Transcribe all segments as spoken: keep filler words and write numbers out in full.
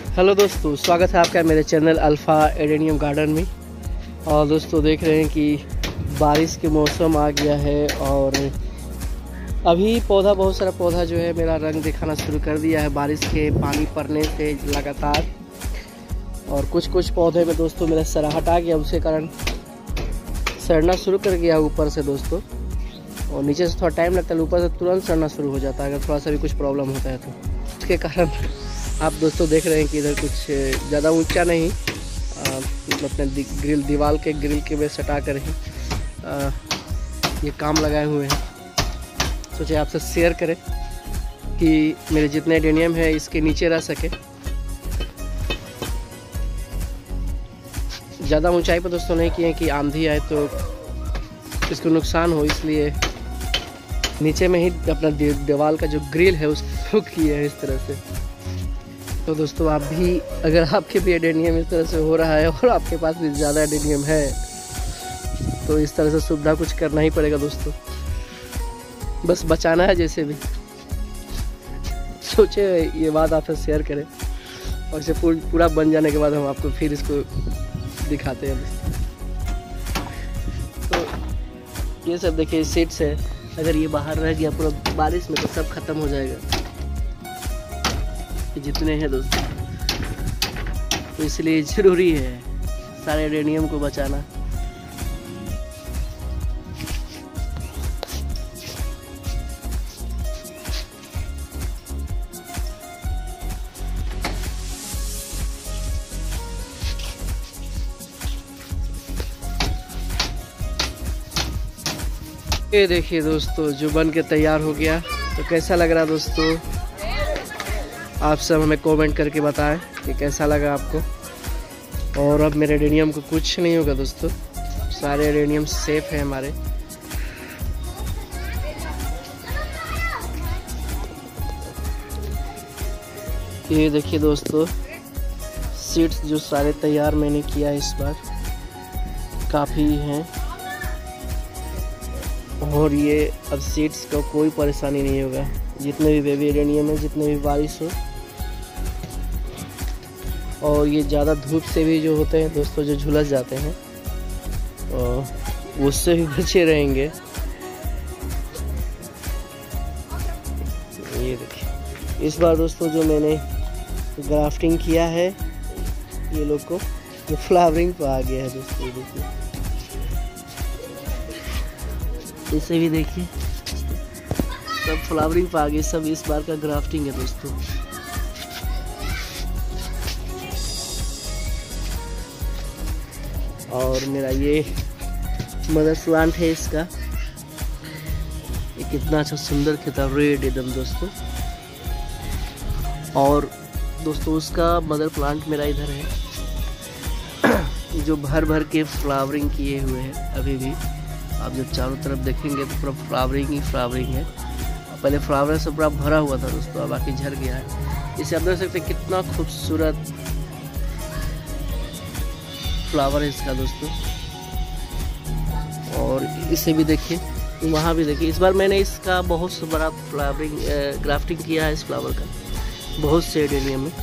Hello दोस्तों, स्वागत है आपका मेरे चैनल अल्फ़ा एडेनियम गार्डन में। और दोस्तों देख रहे हैं कि बारिश के मौसम आ गया है और अभी पौधा बहुत सारा पौधा जो है मेरा रंग दिखाना शुरू कर दिया है बारिश के पानी पड़ने से लगातार। और कुछ कुछ पौधे में दोस्तों मेरा सराहट आ गया, उसके कारण सड़ना शुरू कर गया ऊपर से दोस्तों। और नीचे से थोड़ा टाइम लगता है, ऊपर से तुरंत सड़ना शुरू हो जाता है अगर थोड़ा सा भी कुछ प्रॉब्लम होता है तो। उसके कारण आप दोस्तों देख रहे हैं कि इधर कुछ ज़्यादा ऊंचा नहीं, मतलब अपने दि, ग्रिल दीवार के ग्रिल के में सटा कर ही आ, ये काम लगाए हुए हैं। सोचे आपसे शेयर करें कि मेरे जितने एडेनियम है इसके नीचे रह सके। ज़्यादा ऊंचाई पर दोस्तों नहीं किए कि आंधी आए तो इसको नुकसान हो, इसलिए नीचे में ही अपना दीवार का जो ग्रिल है उसको किए हैं इस तरह से। तो दोस्तों आप भी, अगर आपके भी एडेनियम इस तरह से हो रहा है और आपके पास भी ज़्यादा एडेनियम है तो इस तरह से सुविधा कुछ करना ही पड़ेगा दोस्तों, बस बचाना है जैसे भी। सोचे ये बात आपसे शेयर करें और इसे पूरा बन जाने के बाद हम आपको फिर इसको दिखाते हैं। तो ये सब देखिए सीड्स है, अगर ये बाहर रह गया पूरा बारिश में तो सब खत्म हो जाएगा जितने हैं दोस्तों। तो इसलिए ज़रूरी है सारे एडेनियम को बचाना। ये देखिए दोस्तों जो बन के तैयार हो गया। तो कैसा लग रहा दोस्तों, आप सब हमें कमेंट करके बताएं कि कैसा लगा आपको। और अब मेरे एडेनियम को कुछ नहीं होगा दोस्तों, सारे एडेनियम सेफ है हमारे। ये देखिए दोस्तों सीड्स जो सारे तैयार मैंने किया इस बार काफ़ी हैं और ये अब सीड्स का कोई परेशानी नहीं होगा। जितने भी बेबी एडेनियम है, जितने भी बारिश हो, और ये ज़्यादा धूप से भी जो होते हैं दोस्तों जो झुलस जाते हैं और उससे भी बचे रहेंगे। ये देखिए इस बार दोस्तों जो मैंने ग्राफ्टिंग किया है ये लोग को, ये फ्लावरिंग पे आ गया है दोस्तों। ये देखिए इसे भी देखिए सब फ्लावरिंग पे आ गए, सब इस बार का ग्राफ्टिंग है दोस्तों। और मेरा ये मदर प्लांट है, इसका ये कितना अच्छा सुंदर खिलता रेड एकदम दोस्तों। और दोस्तों उसका मदर प्लांट मेरा इधर है जो भर भर के फ्लावरिंग किए हुए हैं। अभी भी आप जब चारों तरफ देखेंगे तो पूरा फ्लावरिंग ही फ्लावरिंग है। पहले फ्लावर से पूरा भरा हुआ था दोस्तों, अब बाकी झड़ गया है। इसे आप देख सकते हैं कितना खूबसूरत फ्लावर है इसका दोस्तों। और इसे भी देखिए, वहाँ भी देखिए। इस बार मैंने इसका बहुत सा बड़ा फ्लावरिंग ग्राफ्टिंग किया है इस फ्लावर का, बहुत से एडेनियम में।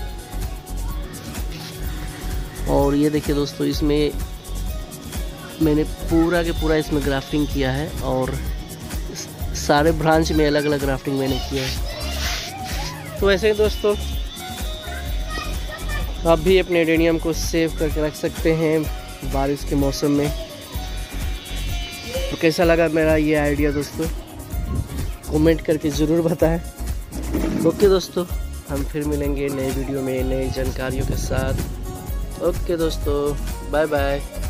और ये देखिए दोस्तों इसमें मैंने पूरा के पूरा इसमें ग्राफ्टिंग किया है और सारे ब्रांच में अलग अलग ग्राफ्टिंग मैंने किया है। तो ऐसे ही दोस्तों आप भी अपने एडेनियम को सेव करके रख सकते हैं बारिश के मौसम में। तो कैसा लगा मेरा ये आइडिया दोस्तों, कमेंट करके ज़रूर बताएं। ओके दोस्तों, हम फिर मिलेंगे नए वीडियो में नई जानकारियों के साथ। ओके दोस्तों, बाय बाय।